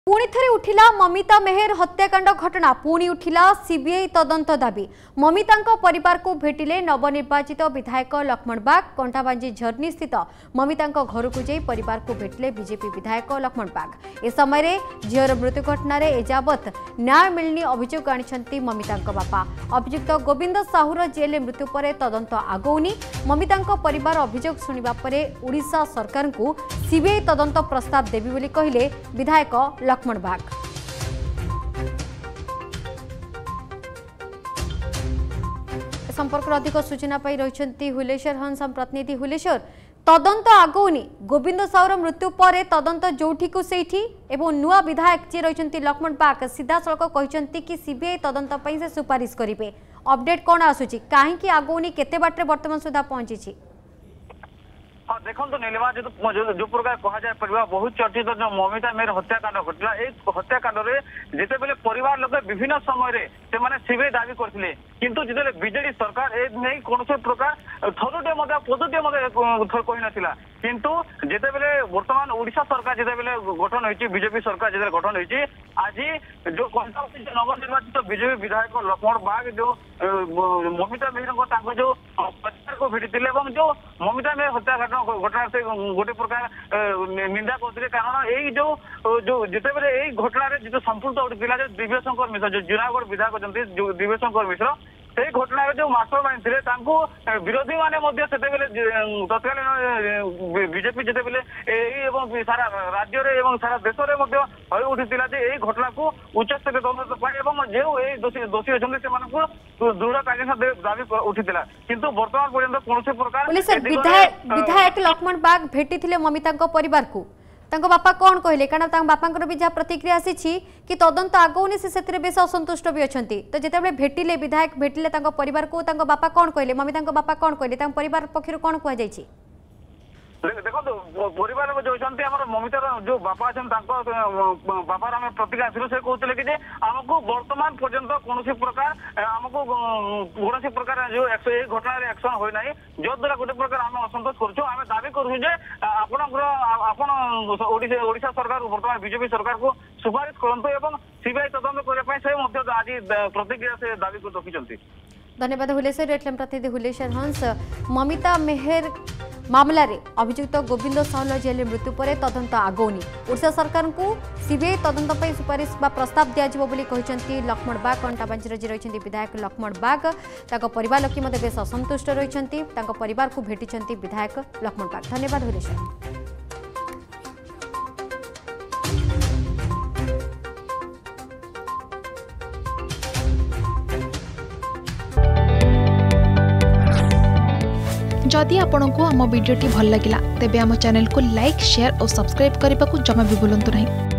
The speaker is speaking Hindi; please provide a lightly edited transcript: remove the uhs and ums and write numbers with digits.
पुणी थे उठिला ममिता मेहर हत्याकांड घटना पुणी उठिला सीबीआई तदंत दाबी। ममिता परिवार को भेटिले नवनिर्वाचित विधायक लक्ष्मण बाग। कंटाबांजी झरनी स्थित ममिता घर को जाई परिवार को भेटिले बीजेपी विधायक लक्ष्मण बाग। ए समय झीर मृत्यु घटन एजावत न्याय मिलनी अभियोग आनी ममिता बापा। अभियुक्त गोविंद साहूर जेल मृत्यु पर तदंत आगौनी। ममिता परिवार अभियोग शुणा पर ओडिशा सरकार को सीबीआई तदंत प्रस्ताव देवी बोली कहले विधायक लक्ष्मण बाग। संपर्क अधिक सूचना पाई रही हुलेश्वर हंस प्रतिनिधि। हुलेश्वर, तदंत आगौनी गोविंद साहूर मृत्यु पर तदंत जोठी को सेठी एवं नुआ विधायक जी रही लक्ष्मण बाग सीधा सड़क कहते कि सीबीआई तदंत से सुपारिश करेंगे। अपडेट कौन आसूची कहीं आगौनी केते बाटे वर्तमान सुधा पहुंची? हाँ देखो नीलिमा जो प्रकार कह बहुत चर्चित जो ममिता मेहर हत्याकांड घटला हत्याकांड जिते बेले परिवार लोग विभिन्न समय सीबीआई दावी करते किंतु जिते बीजेडी सरकार ए नहीं कौन प्रकार थरुटे पदुटे कही ना किंतु जिते बेले वर्तमान ओडिशा सरकार जिते बेले गठन होती बीजेपी सरकार जिते गठन होती आज जो नवनिर्वाचित बीजेपी विधायक लक्ष्मण बाग जो ममिता मेहर जो परिवार को भेटी जो ममिता मेहर हत्याकांड घटना से गोटे प्रकार निंदा करते कारण यही जो जिते बेले यही घटना जो संपुक्त होता जो दिव्यशंकर मिश्र जो जुनागढ़ विधायक अच्छे दिव्यशंकर मिश्र से घटना जो मास्टर माइंड थे विरोधी माने तत्कालीन बीजेपी जिते बेले सारा राज्य में सारा देश में उठी यही घटना को उच्चस्तरीय तदंत जो दोषी अच्छे से दृढ़ कार्यानुष्ठान दावी उठी किंतु वर्तमान पर्यंत कौन प्रकार विधायक लक्ष्मण बाग भेटी ममिता परिवार को बापा कौन कहले कारण बापा भी जहाँ प्रतिक्रिया आसी कि तदंत आगौनी से बेस असंतुष्ट भी अच्छा तो जिते भेटिले विधायक भेटिले परिवार को बापा कौन कहले ममिता बापा कौन कहले परिवार पक्षर कौन कहुई? देखो परिवार जो ममितार जो बापा अच्छे बापार आम प्रतिक्रिया आसलु से कहते कि आमको वर्तमान पर्यंत कौन प्रकार आमको कौन प्रकार जो घटना एक्शन होना जो द्वारा गोटे प्रकार आम असंतोष करें दावी करूँ ओडिशा सरकार वर्तमान बीजेपी सरकार को सुपारिश करूँ सीबीआई तदंत करने से आज प्रतिक्रिया से दावी रखी। धन्यवाद हुलेश्वर। प्रतिनिधि हुलेश्वर हंस। ममिता मेहर मामला रे अभियुक्त गोविंद साहू जेल मृत्यु पर तदंत आगौनी ओडिशा सरकार को सीबीआई तदंत पर सुपारिश प्रस्ताव दिज्व लक्ष्मण बाग। कंटाबांजी जी रही विधायक लक्ष्मण बाग परिवार लोक बेस असंतुष्ट रही परिवार को भेटी विधायक लक्ष्मण बाग। धन्यवाद हुलेश्वर। जदि आपंक आम भिडी भल लगा तेब आम चैनल को लाइक शेयर और सब्सक्राइब करने को जमा भी भूलु नहीं।